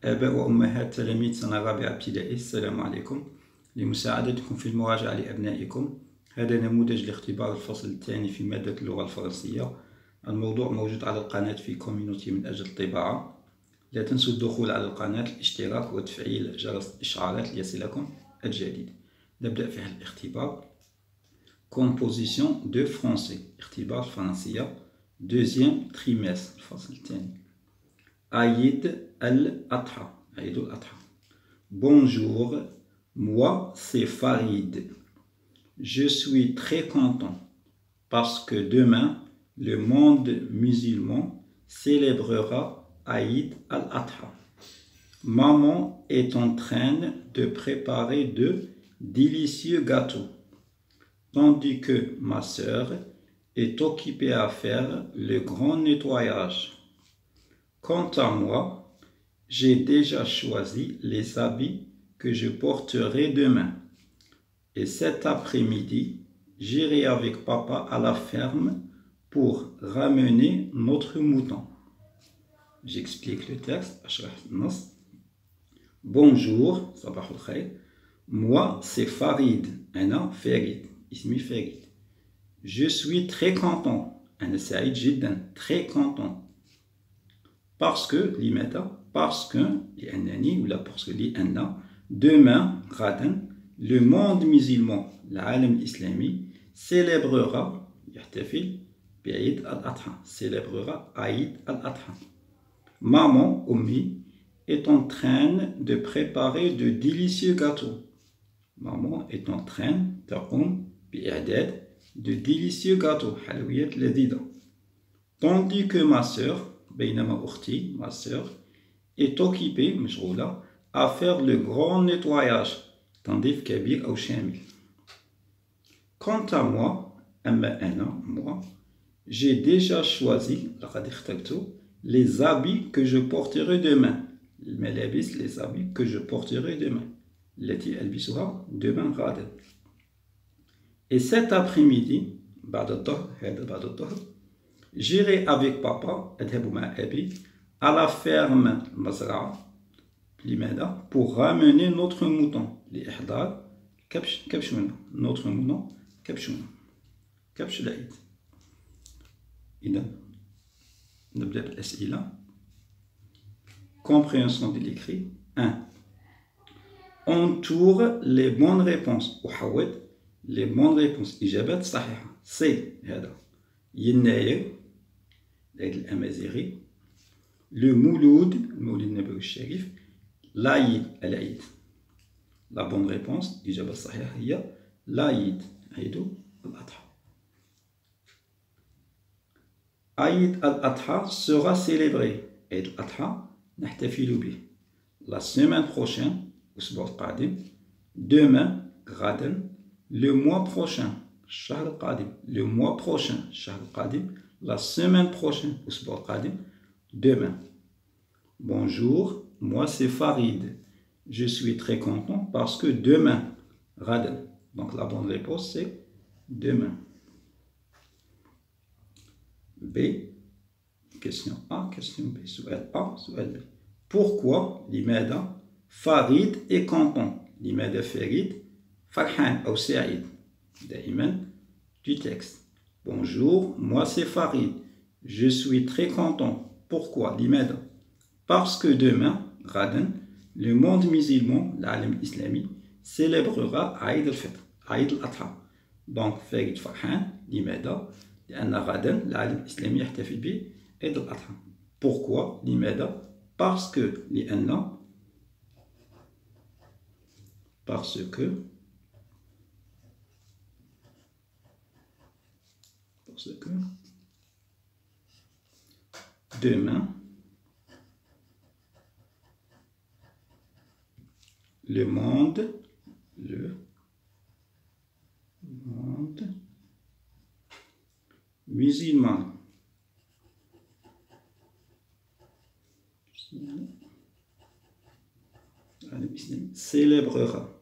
آباء وأمهات تلاميذ سنة رابعة ابتدائي، السلام عليكم. لمساعدتكم في المراجعة لأبنائكم، هذا نموذج لاختبار الفصل الثاني في مادة اللغة الفرنسية. الموضوع موجود على القناة في كوميونيتي من أجل الطباعة. لا تنسوا الدخول على القناة، الاشتراك وتفعيل جرس الإشعارات ليصلكم الجديد. نبدأ في هذا الاختبار. Composition de français، اختبار الفرنسية، deuxième trimestre، الفصل الثاني. عيد الأضحى، عيد الأضحى. Bonjour, moi c'est Farid. Je suis très content parce que demain, le monde musulman célébrera Aïd al-Adha. Maman est en train de préparer de délicieux gâteaux, tandis que ma sœur est occupée à faire le grand nettoyage. Quant à moi, j'ai déjà choisi les habits que je porterai demain. Et cet après-midi, j'irai avec papa à la ferme pour ramener notre mouton. J'explique le texte. Bonjour, صباح الخير. Moi, c'est Farid. أنا Farid. اسمي Farid. Je suis très content. أنا سعيد جدا. Très content. Parce que, لماذا؟ Parce que, لأنني ولا parce que لأن demain, غدا, le monde musulman, العالم الإسلامي, célébrera, يحتفل بعيد الأضحى, célébrera عيد الأضحى. Maman, أمي, est en train de préparer de délicieux gâteaux. Maman est en train تقوم بإعداد de délicieux gâteaux, حلويات لذيذة. Tandis que ma sœur, بينما أختي, ma sœur, est occupée, مشغولة, à faire le grand nettoyage. تنظيف كبير أو شامل. Quant à moi, أما أنا, moi, j'ai déjà choisi, لقد اخترت, les habits que je porterai demain. الملابس, les habits que je porterai demain. التي ألبسها demain غدا. Et cet après-midi, بعد الظهر, هذا بعد الظهر, j'irai avec papa, أذهب مع أبي, à la ferme, المزرعة, لماذا؟ Pour ramener notre mouton. لإحضار كبشنا. notre mouton كبشنا. كبش العيد. إذا نبدأ بالأسئلة. Compréhension de l'écrit. 1. Entoure les bonnes réponses. أحوط les bonnes réponses. إجابات صحيحة. C. هذا يناير، العيد الأمازيغي. Le مولود، المولد النبوي الشريف. العيد، العيد. La bonne réponse, الإجابة الصحيحة هي العيد، عيد الأضحى. عيد الأضحى sera célébré. عيد الأضحى نحتفل به. La semaine prochaine، الأسبوع القادم. Demain، غدا. Le mois prochain، الشهر القادم. Le mois prochain، الشهر القادم. La semaine prochaine، الأسبوع القادم. Demain. Bonjour, moi c'est Farid. Je suis très content parce que demain, غدا. Donc la bonne réponse c'est demain. B. Question A, question B. سؤال A, سؤال B. Pourquoi لماذا فريد est content؟ لماذا فريد فرحان أو سعيد؟ دائما du texte. Bonjour, moi c'est Farid. Je suis très content. Pourquoi لماذا؟ Parce que demain, غدا, le monde musulman, العالم الإسلامي, célébrera عيد الفطر, عيد الأضحى. Donc, فريد فرحان. لماذا؟ لأن غدا العالم الإسلامي يحتفل بعيد الأضحى. Pourquoi؟ لماذا؟ Parce que لأن parce que demain le monde musulman célébrera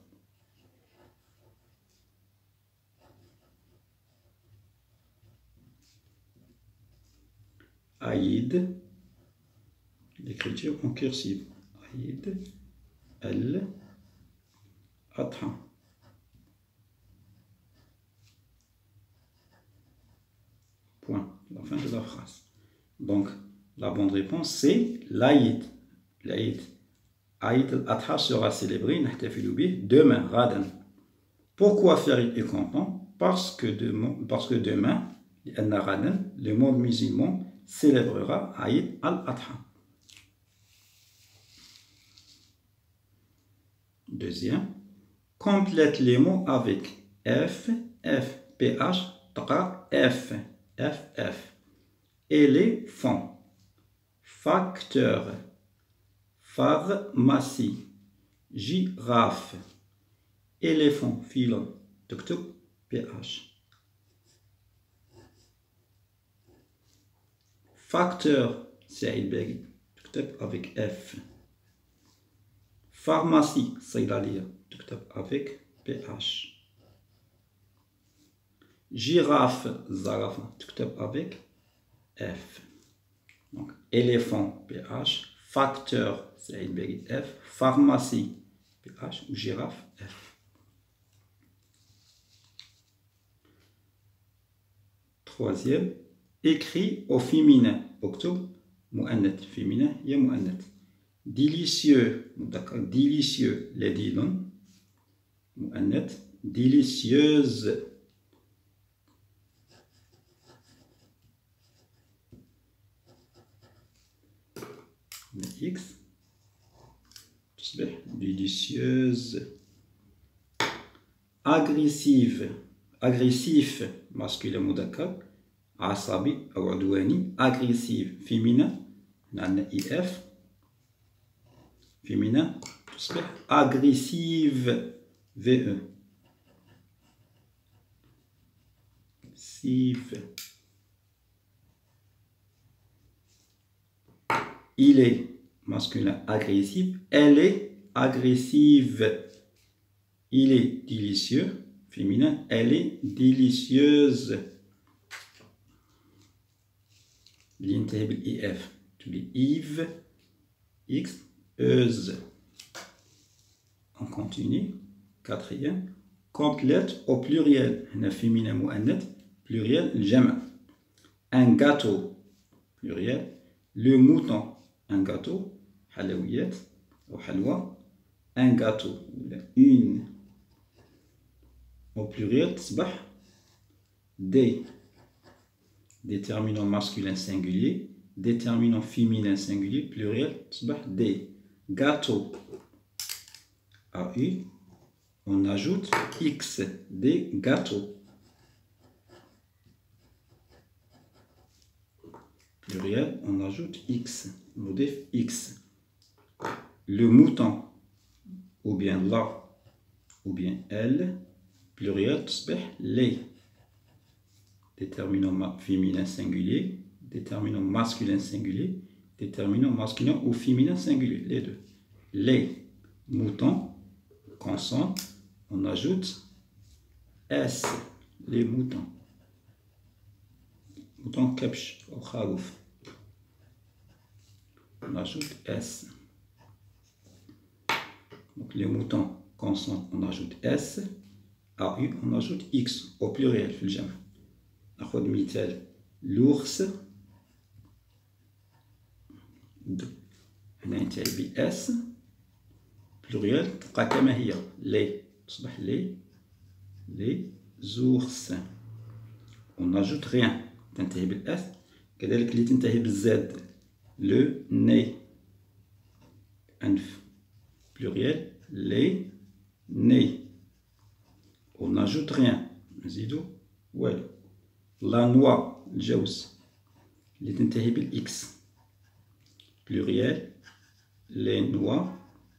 Aïd, l'écriture en cursive, عيد الأضحى. Point. La fin de la phrase. Donc, la bonne réponse, c'est l'Aïd. L'Aïd. Aïd al-Adha sera célébré demain, Radan. Pourquoi Farid est content? Parce que demain, le monde musulman célébrera Aïd al-Adha. Deuxième, complète les mots avec F, F, PH, TRA, F, FF. Éléphant, facteur, pharmacie, girafe, éléphant, filon, tuk-tuk, PH. Facteur, Saïd Begui, tuk-tuk avec F. Pharmacie, Saïdalia, tuk-tuk avec PH. Girafe, Zarafa, tuk-tuk avec F. Donc, éléphant, PH. Facteur, Saïd Begui, F. Pharmacie, PH. Ou girafe, F. Troisième, écrit au féminin. Octobre, mu'annat. Féminin, ya mu'annat. Délicieux, d'accord. Délicieux, les dilon. Mu'annat. Délicieuse. X. Délicieuse. Agressive. Agressif, masculin mudakar. Asabi, awadouani. Agressive, féminin. Nana IF. Féminin. Agressive, VE. Agressive. Il est masculin agressif. Elle est agressive. Il est délicieux. Féminin. Elle est délicieuse. L'intérieur IF. Tu dis Yves. X. Euse. On continue. Quatrième. Complète au pluriel. Un féminin mu'annat. Pluriel. Jama. Un gâteau. Pluriel. Le mouton. Un gâteau, halawiyat ou halwa, un gâteau, une, au pluriel, tsbah, des, déterminant masculin singulier, déterminant féminin singulier, pluriel, tsbah, des, gâteaux, AU, on ajoute X, des gâteaux. Pluriel, on ajoute X, modif X. Le mouton, ou bien la, ou bien elle, pluriel, les. Déterminant féminin singulier, déterminant masculin singulier, déterminant masculin ou féminin singulier, les deux. Les moutons, consonne, on ajoute S, les moutons. Mouton kepch, au kharouf. On ajoute S. Donc les moutons consonnes, on ajoute S. AU, on ajoute X au pluriel. ناخذ مثال l'ours. هنا ينتهي ب S. pluriel تبقى كما هي les. تصبح les ours. On n'ajoute rien. تنتهي بالS. كذلك اللي تنتهي بالZ. Le nez. Anf. Pluriel. Les nez. On n'ajoute rien. نزيدو والو. La noix. الجوز. اللي تنتهي بالX. Pluriel. Les noix.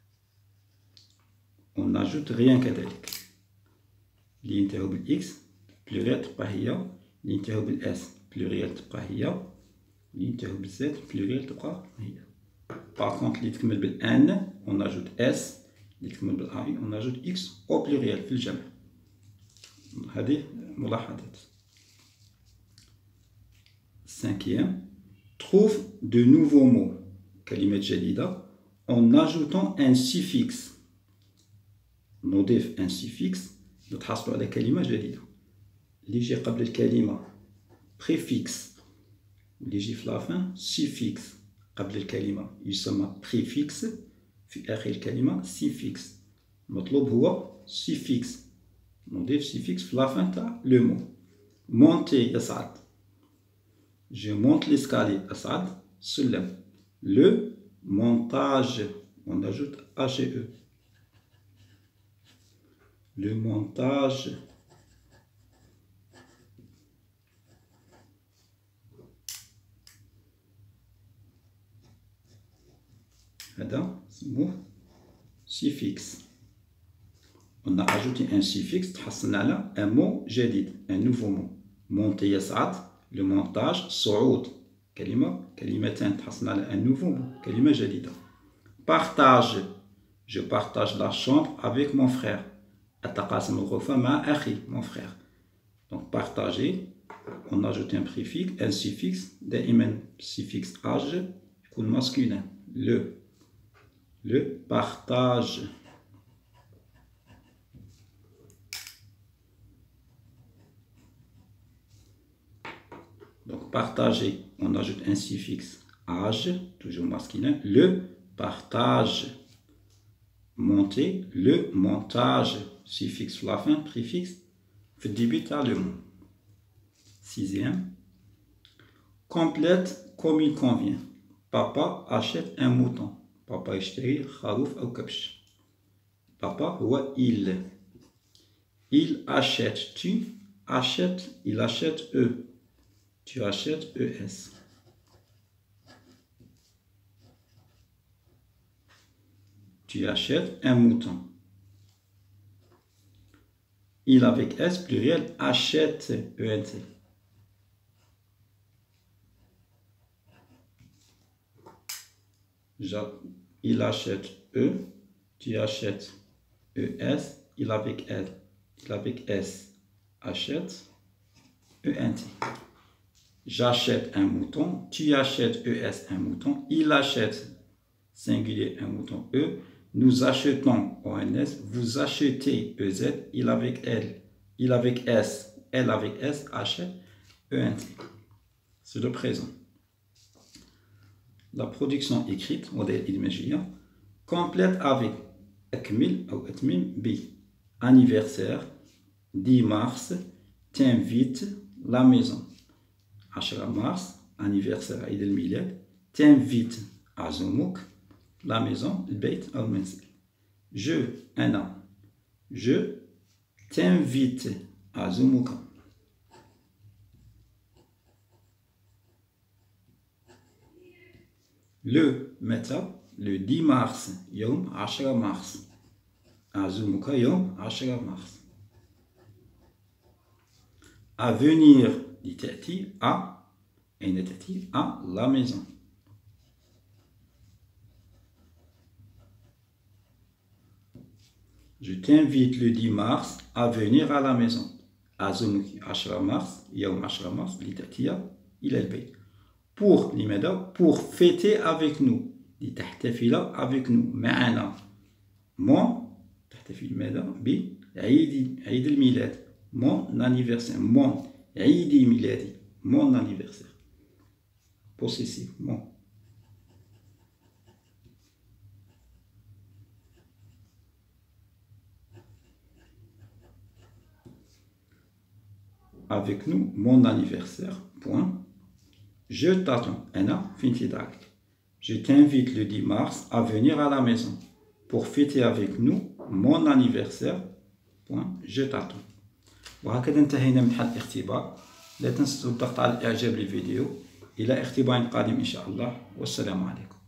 On n'ajoute rien كذلك. اللي ينتهي بالX. Pluriel تبقى هي. اللي ينتهي بالS. Pluriel تبقى هي. ينتهي بالزد pluriel تبقى هي. Par contre اللي تكمل بالان on ajoute S. اللي تكمل بالاي on ajoute X au pluriel في الجمع. هذه ملاحظات. Cinquième, trouve de nouveaux mots. كلمات جديدة. en ajoutant un suffixe. نضيف un suffixe نتحصلوا على كلمة جديدة. اللي يجي قبل الكلمة préfixe واللي يجي في لافان suffixe قبل الكلمة يسمى préfixe، في آخر الكلمة suffixe. المطلوب هو suffixe، نضيف suffixe في لافان تاع لو مو. monter يصعد، je monte l'escalier أصعد السلم. le montage on ajoute AGE. Le montage هذا اسمه suffixe. On a ajouté un suffixe تحصلنا على un mot جديد، un nouveau mot. monter يصعد، le montage صعود، كلمتين تحصلنا على un nouveau mot، كلمة جديدة. partage je partage la chambre avec mon frère. أتقاسم الغرفة مع أخي mon frère. donc partager on ajoute un préfixe un suffixe دائما suffixe age يكون masculin. le partage. donc partager on ajoute un suffixe age toujours masculin. le partage. monter le montage suffixe sur la fin préfixe في début تاع le mot. sixième complète comme il convient. papa achète un mouton. papa يشتري خروف أو كبش. papa هو il achète tu achètes il achète eux tu achètes ES. tu achètes un mouton. il avec S pluriel achète ENT. il achète E, tu achètes ES, il avec L, il avec S achète ENT. j'achète un mouton, tu achètes ES un mouton, il achète singulier un mouton E, nous achetons ONS, vous achetez EZ, il avec L, il avec S, elle avec S achète ENT. c'est le présent. la production écrite modèle imaginaire complète avec أكمل أو أتمم ب anniversaire 10 mars t'invite la maison 10 mars anniversaire عيد الميلاد t'invite عزومك la maison البيت أو المنزل. أنا je t'invite عزومك. le متى le 10 mars يوم 10 مارس أعزومك يوم 10 مارس. à venir تأتي أين تأتي à la maison. je t'invite le 10 mars à venir à la maison. أعزومك 10 مارس يوم 10 مارس لتأتي إلى البيت. pour لماذا؟ pour fêter avec nous لتحتفل avec nous معنا. mon تحتفل ماذا؟ بعيد الميلاد mon anniversaire mon عيد ميلادي mon anniversaire possessif mon. avec nous mon anniversaire point. je t'attends أنا في انتظارك. je t'invite le 10 mars à venir à la maison pour fêter avec nous mon anniversaire point. je t'attends. وهكذا انتهينا من حل الاختبار. لا تنسوا الضغط على الاعجاب للفيديو. الى اختبار قادم ان شاء الله والسلام عليكم.